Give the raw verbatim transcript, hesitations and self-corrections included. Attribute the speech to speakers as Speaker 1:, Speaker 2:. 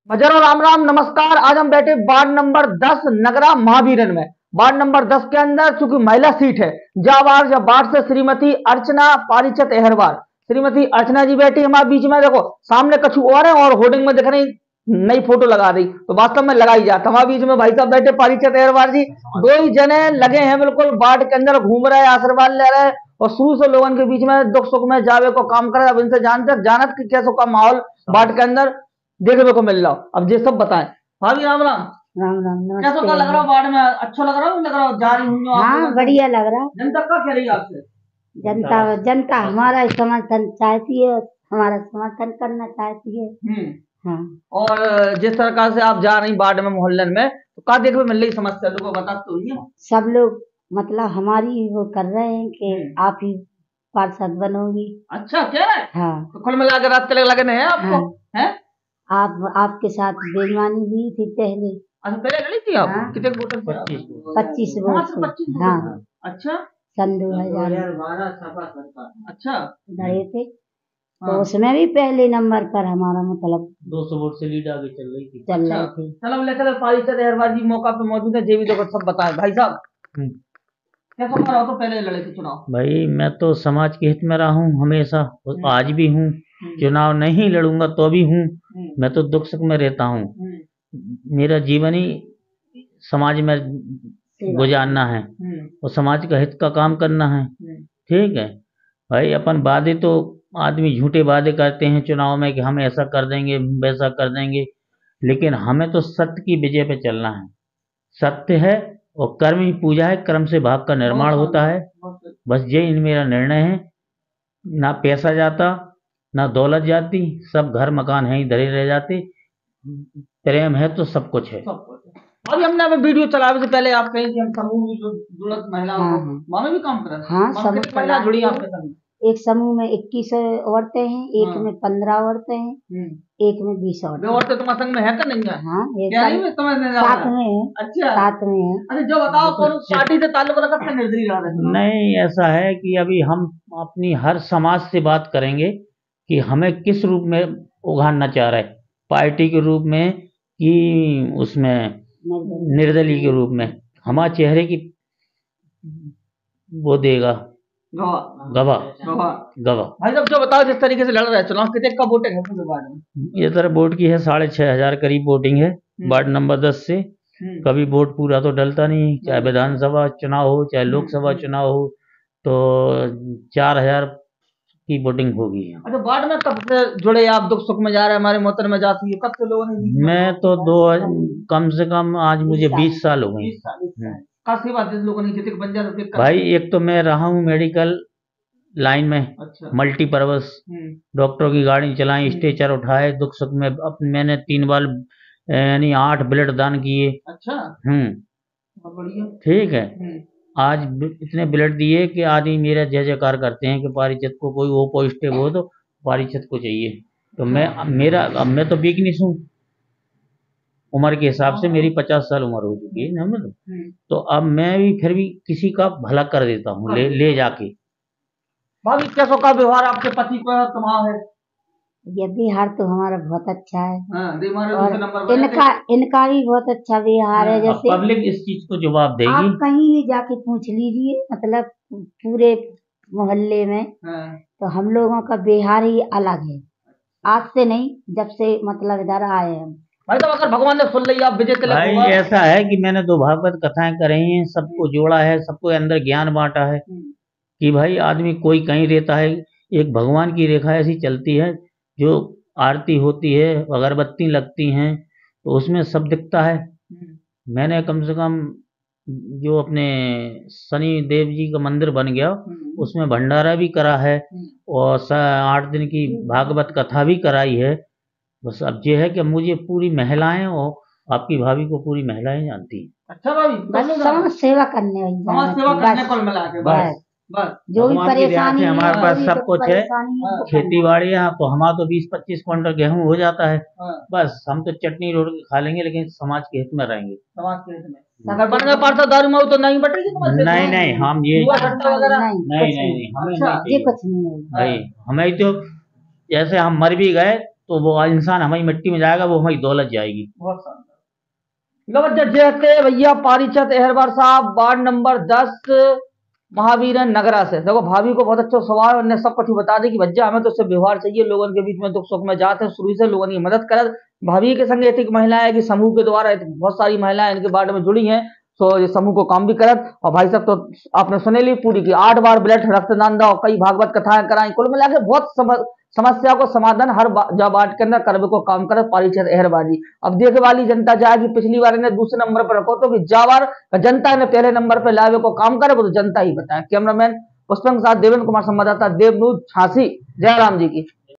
Speaker 1: बजरो राम राम नमस्कार। आज हम बैठे वार्ड नंबर दस नगरा महावीरन में। वार्ड नंबर दस के अंदर चूंकि महिला सीट है, जावार जब वार्ड से श्रीमती अर्चना पारीचत अहरवार, श्रीमती अर्चना जी बैठी हमारे बीच में। देखो सामने कछु और है और होर्डिंग में दिख रही नई फोटो लगा दी, तो वास्तव में लगाई जाता। हमारे बीच में भाई साहब बैठे पारीचत अहरवार जी, दो ही जने लगे हैं बिल्कुल वार्ड के अंदर, घूम रहे, आशीर्वाद ले रहे और शुरू से लोगों के बीच में दुख सुख में जावे को काम करे। अब इनसे जानते जानत कि कैसो का माहौल वार्ड के अंदर देखने को मिल रहा हो। अब ये सब बताएं। भाभी राम राम।
Speaker 2: राम राम
Speaker 1: कैसा
Speaker 2: नमस्ते।
Speaker 1: का लग रहा हो वार्ड में? अच्छा लग रहा हो? लग रहा हो जा रही हूँ आप?
Speaker 2: हाँ बढ़िया लग रहा।
Speaker 1: जनता क्या कह रही है आपसे?
Speaker 2: जनता जनता हमारा समर्थन चाहती है, हमारा समर्थन करना चाहती है।
Speaker 1: हम्म।
Speaker 2: हाँ।
Speaker 1: और जिस तरह से आप जा रही वार्ड में मोहल्लन में, तो क्या देखने को मिल रही समस्या? लोगों को बता तो ही है।
Speaker 2: सब लोग मतलब हमारी वो कर रहे हैं कि आप ही पार्षद बनोगी।
Speaker 1: अच्छा क्या है?
Speaker 2: हाँ।
Speaker 1: तो कुल मिला के रात के लगने हैं आपको?
Speaker 2: हाँ।
Speaker 1: हैं?
Speaker 2: आप आपके साथ बेईमानी हुई थी पहले।
Speaker 1: अच्छा पहले लड़ी थी आप?
Speaker 2: हाँ।
Speaker 1: कितने वोटर थे?
Speaker 2: पच्चीस वोट से।
Speaker 1: पच्चीस।
Speaker 2: हाँ।
Speaker 1: अच्छा
Speaker 2: सन दो हजार
Speaker 1: बारह सपा सरकार। अच्छा
Speaker 2: लड़े थे। तो
Speaker 1: हाँ।
Speaker 2: उसमें भी पहले नंबर पर हमारा मतलब
Speaker 1: दो सौ वोट से लीड आगे चल रही थी।
Speaker 2: चल
Speaker 1: अच्छा।
Speaker 2: रहे थे।
Speaker 1: चलो लेकर पारीचत अहरवार जी मौका पे मौजूद है, जे भी लोग सब बताएं। भाई साहब कैसा रहा हो? तो पहले लड़े थे चुनाव?
Speaker 3: भाई मैं तो समाज के हित में रहा हूँ हमेशा, और आज भी हूँ। चुनाव नहीं लड़ूंगा तो भी हूँ। मैं तो दुख सुख में रहता हूँ। मेरा जीवन ही समाज में गुजारना है और समाज का हित का काम करना है। ठीक है भाई, अपन वादे तो आदमी झूठे वादे करते हैं चुनाव में कि हम ऐसा कर देंगे वैसा कर देंगे, लेकिन हमें तो सत्य की विजय पे चलना है। सत्य है और कर्म ही पूजा है, कर्म से भाग का निर्माण होता है। बस यही मेरा निर्णय है। ना पैसा जाता ना दौलत जाती, सब घर मकान है ही धरे रह जाते। प्रेम है तो सब कुछ है।
Speaker 1: अभी हमने अभी वीडियो चलाने से पहले आप कहीं कि हम समूह में जो जुड़त महिलाओं को,
Speaker 2: हाँ।
Speaker 1: वहाँ में भी काम कर रहे हैं।
Speaker 2: हाँ,
Speaker 1: वहाँ कितनी महिला
Speaker 2: समूह
Speaker 1: जुड़ी आपके समूह?
Speaker 2: एक समूह में इक्कीस औरतें हैं, एक
Speaker 1: हाँ।
Speaker 2: में पंद्रह औरतें हैं,
Speaker 1: हम्म।
Speaker 2: एक में बीस औरतें।
Speaker 1: वे औरतें तुम्हारे संग में है कि नहीं है?
Speaker 2: हाँ, एक
Speaker 1: क्या नहीं, मैं समझ नहीं आ
Speaker 2: साथ
Speaker 1: रहा।
Speaker 2: में है।
Speaker 1: अच्छा
Speaker 2: साथ में है।
Speaker 1: अच्छा जो बताओ कौन पार्टी से ताल्लुक रखा था? निर्दलीय लड़ रहे थे?
Speaker 3: नहीं, ऐसा है कि अभी हम अपनी हर समाज से बात करेंगे कि हमें किस रूप में उघाड़ना चाह रहे, पार्टी के रूप में कि उसमें निर्दलीय के रूप में। हमारे चेहरे की वो देगा गवाह गवाह।
Speaker 1: भाई साहब जो बताओ जिस तरीके से लड़ रहे हैं चुनाव, कितने का वोटिंग है पूरे वार्ड में?
Speaker 3: ये तरह वोट की है, साढ़े छह हजार करीब वोटिंग है वार्ड नंबर दस से। कभी वोट पूरा तो डलता नहीं, चाहे विधानसभा चुनाव हो चाहे लोकसभा चुनाव हो, तो चार हजार की वोटिंग होगी।
Speaker 1: अच्छा वार्ड में कब से जुड़े आप? दुख सुख में जा रहे हैं, हमारे मोहतर में जाती है, कब से लोगों ने?
Speaker 3: मैं तो दो कम से कम आज मुझे बीस साल हो गए।
Speaker 1: काफी बात है लोगों ने जितने बन जाते
Speaker 3: भाई एक तो मैं रहा हूँ मेडिकल लाइन में।
Speaker 1: अच्छा।
Speaker 3: मल्टीपर्पज डॉक्टरों की गाड़ी चलाई, स्ट्रेचर उठाए, दुख सुख में अब मैंने तीन बार यानी आठ ब्लड दान किए।
Speaker 1: अच्छा
Speaker 3: हम्म
Speaker 1: बढ़िया।
Speaker 3: ठीक है, आज इतने ब्लड दिए कि आदमी मेरा जय जयकार करते हैं कि पारीचत को कोई वो पॉजिटिव हो तो पारीचत को चाहिए। तो मैं मेरा अब मैं तो वीकनेस हूँ उम्र के हिसाब से, मेरी पचास साल उम्र हो चुकी है ना, तो अब मैं भी फिर भी किसी का भला कर देता हूँ ले ले जाके।
Speaker 1: भाभी कैसो का व्यवहार आपके पति को तुम्हारा है?
Speaker 2: ये व्यवहार तो हमारा बहुत अच्छा है।
Speaker 1: हाँ,
Speaker 2: और इनका इनका भी बहुत अच्छा व्यवहार है। जैसे
Speaker 3: पब्लिक इस चीज को जवाब देगी।
Speaker 2: आप कहीं भी जाके पूछ लीजिए, मतलब पूरे मोहल्ले में, तो हम लोगों का व्यवहार ही अलग है। आज से नहीं, जब से मतलब इधर आए हम।
Speaker 1: भाई तो अगर भगवान ने सुन ली आप विजय तिलक
Speaker 3: भाई
Speaker 1: होगा।
Speaker 3: ऐसा है कि मैंने दो भागवत कथाएं करी हैं, सबको जोड़ा है, सबको अंदर ज्ञान बांटा है कि भाई आदमी कोई कहीं रहता है, एक भगवान की रेखा ऐसी चलती है, जो आरती होती है, अगरबत्ती लगती हैं, तो उसमें सब दिखता है। मैंने कम से कम जो अपने शनि देव जी का मंदिर बन गया, उसमें भंडारा भी करा है और आठ दिन की भागवत कथा भी कराई है। बस अब ये है कि मुझे पूरी महिलाएं और आपकी भाभी को पूरी महिलाएं जानती हैं।
Speaker 1: अच्छा भाभी
Speaker 2: बस समाज सेवा करने वाली,
Speaker 1: समाज सेवा करने को मिला के बस बस
Speaker 2: जो भी परेशानी
Speaker 3: हमारे पास सब कुछ है। खेती बाड़ी है तो हमारा तो बीस पच्चीस क्विंटल गेहूं हो जाता है। बस हम तो चटनी रोटी खा लेंगे, लेकिन समाज के हित में रहेंगे।
Speaker 1: समाज के हित में अगर बनने पारता दारू माऊ तो नहीं बटेगी तुम्हारे?
Speaker 3: नहीं नहीं, हम ये
Speaker 2: नहीं
Speaker 3: नहीं नहीं हमें
Speaker 2: ये कुछ नहीं
Speaker 3: भाई, हमें तो जैसे हम मर भी गए तो वो इंसान हमारी मिट्टी में जाएगा, वो हमारी दौलत जाएगी।
Speaker 1: बहुत शानदार। लो जैसे भैया पारीचत अहरवार साहब वार्ड नंबर दस महावीरन नगरा से। देखो भाभी को बहुत अच्छा स्वभाव, उन्हें सब कुछ बता दे कि भज्जा हमें तो उससे व्यवहार चाहिए, लोगों के बीच में दुख सुख में जाते हैं, शुरू से लोगों की मदद कर। भाभी के संग एक महिलाएं की समूह के द्वारा बहुत सारी महिलाएं इनके वार्ड में जुड़ी हैं, तो ये समूह को काम भी करत। और भाई साहब तो आपने सुने ली पूरी की आठ बार ब्लड रक्तदान दो, कई भागवत कथाएं कराई, कुल मिला के बहुत सम, समस्या को समाधान हर जब वार्ड के अंदर करवे को काम करे पारीचत अहरवार जी। अब देखे वाली जनता जाएगी, पिछली बार ने दूसरे नंबर पर रखो तो कि जावार जनता ने पहले नंबर पर लावे को काम करे, वो तो जनता ही बताए। कैमरामैन पुष्पन के साथ देवेंद्र कुमार, संवाददाता देव न्यूज झांसी। जय राम जी की।